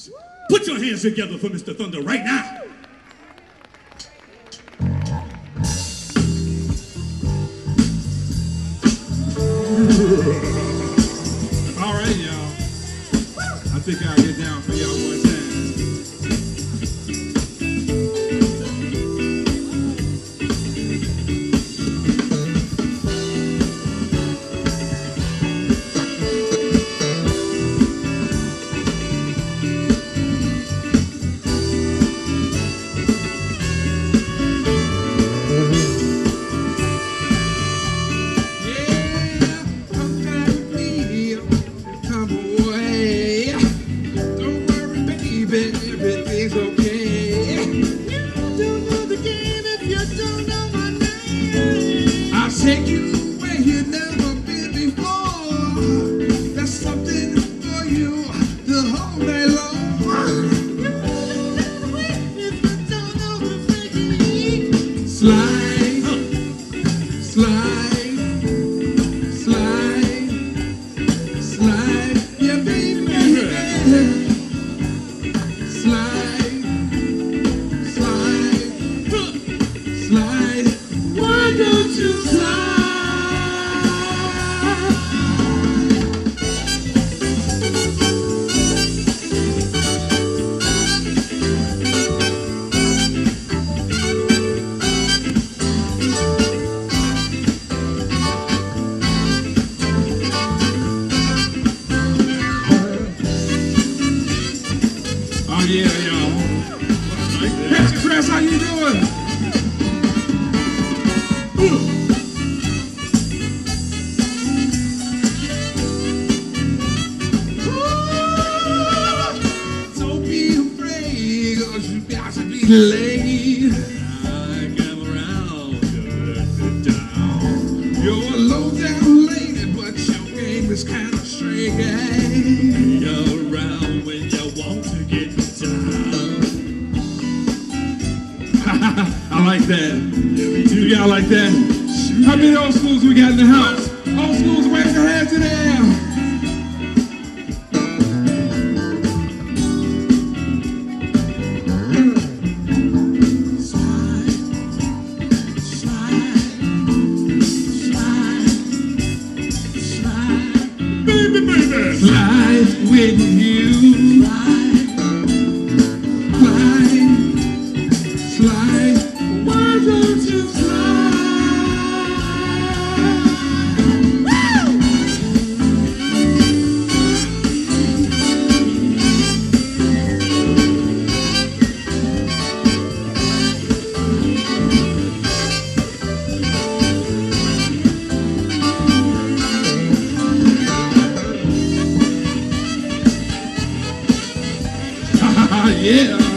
Put your hands together for Mr. Thunder right now. All right, y'all. I think I'll get down for y'all one time. Everything's okay. You don't know the game if you don't know my name. I'll take you where you've never been before. That's something for you the whole day long. You don't know if you don't know the freaking slide, slide, slide, slide, yeah, baby. Slide, slide, slide. Why don't you slide? Oh yeah, y'all. Pastor Chris, how you doing? Don't be afraid, 'cause you got to be late. I come around to let it down. You're a low down lady, but your game is kind of shaky. You're around when you want to get down. I like that. Do y'all like that? How many old schools we got in the house? Old schools, wave your hands in the air. Slide, slide, slide, slide. Baby, baby. Slide with you. Slide, slide. Why don't you slide? Yeah.